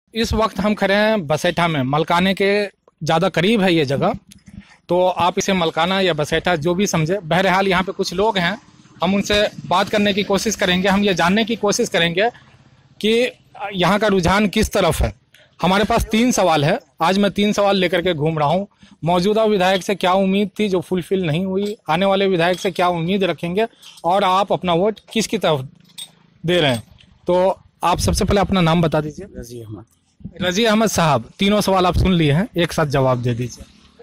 इस वक्त हम खड़े हैं बसेठा में, मलकाने के ज़्यादा करीब है ये जगह, तो आप इसे मलकाना या बसेठा जो भी समझे। बहरहाल यहाँ पे कुछ लोग हैं, हम उनसे बात करने की कोशिश करेंगे, हम ये जानने की कोशिश करेंगे कि यहाँ का रुझान किस तरफ है। हमारे पास 3 सवाल है, आज मैं 3 सवाल लेकर के घूम रहा हूँ। मौजूदा विधायक से क्या उम्मीद थी जो फुलफिल नहीं हुई, आने वाले विधायक से क्या उम्मीद रखेंगे, और आप अपना वोट किसकी तरफ दे रहे हैं। तो आप सबसे पहले अपना नाम बता दीजिए। रजी अहमद साहब, तीनों सवाल आप सुन लिए हैं, एक साथ जवाब दे दीजिए।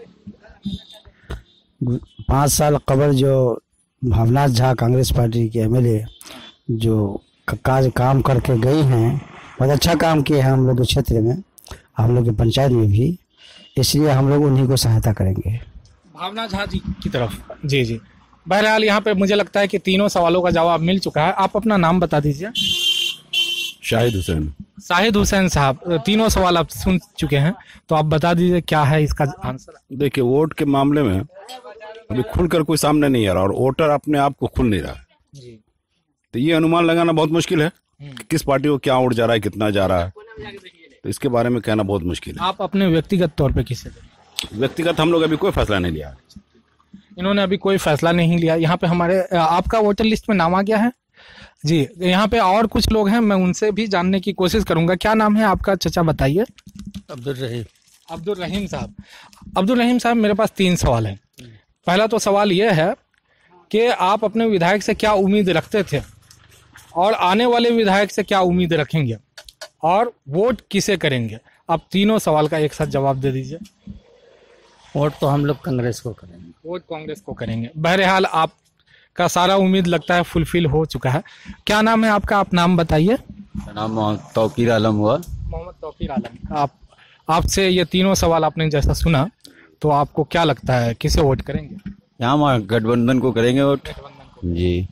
5 साल कबल जो भावनाथ झा कांग्रेस पार्टी के एमएलए जो काम करके गई हैं, बहुत अच्छा काम किए हैं हम लोग के क्षेत्र में, हम लोग के पंचायत में भी, इसलिए हम लोग उन्हीं को सहायता करेंगे। भावना झा जी की तरफ। जी जी। बहरहाल यहाँ पे मुझे लगता है कि तीनों सवालों का जवाब मिल चुका है। आप अपना नाम बता दीजिए। शाहिद हुसैन। शाहिद हुसैन साहब, तीनों सवाल आप सुन चुके हैं, तो आप बता दीजिए क्या है इसका आंसर। देखिए, वोट के मामले में अभी खुलकर कोई सामने नहीं आ रहा और वोटर अपने आप को खुल नहीं रहा है, तो ये अनुमान लगाना बहुत मुश्किल है कि किस पार्टी को क्या वोट जा रहा है, कितना जा रहा है, तो इसके बारे में कहना बहुत मुश्किल है। आप अपने व्यक्तिगत तौर पे किसे दें? व्यक्तिगत हम लोग अभी कोई फैसला नहीं लिया। इन्होंने अभी कोई फैसला नहीं लिया। यहाँ पे हमारे आपका वोटर लिस्ट में नाम आ गया है जी। यहाँ पे और कुछ लोग हैं, मैं उनसे भी जानने की कोशिश करूंगा। क्या नाम है आपका चचा, बताइए। अब्दुल रहीम। अब्दुल रहीम साहब। अब्दुल रहीम साहब, मेरे पास 3 सवाल हैं। पहला तो सवाल यह है कि आप अपने विधायक से क्या उम्मीद रखते थे, और आने वाले विधायक से क्या उम्मीद रखेंगे, और वोट किसे करेंगे। आप तीनों सवाल का एक साथ जवाब दे दीजिए। वोट तो हम लोग कांग्रेस को करेंगे। वोट कांग्रेस को करेंगे। बहरहाल आपका सारा उम्मीद लगता है फुलफिल हो चुका है। क्या नाम है आपका, आप नाम बताइए। नाम मोहम्मद तौकीर आलम हुआ। मोहम्मद तौकीर आलम। आपसे ये तीनों सवाल आपने जैसा सुना, तो आपको क्या लगता है किसे वोट करेंगे? यहाँ गठबंधन को करेंगे वोट जी।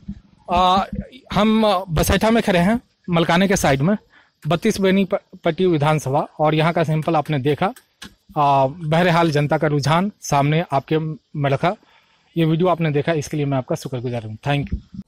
हम बसेठा में खड़े हैं, मलकाने के साइड में, 32 बेनीपट्टी विधानसभा, और यहाँ का सैंपल आपने देखा। बहरहाल जनता का रुझान सामने आपके में रखा। ये वीडियो आपने देखा, इसके लिए मैं आपका शुक्रगुजार हूँ। Thank you.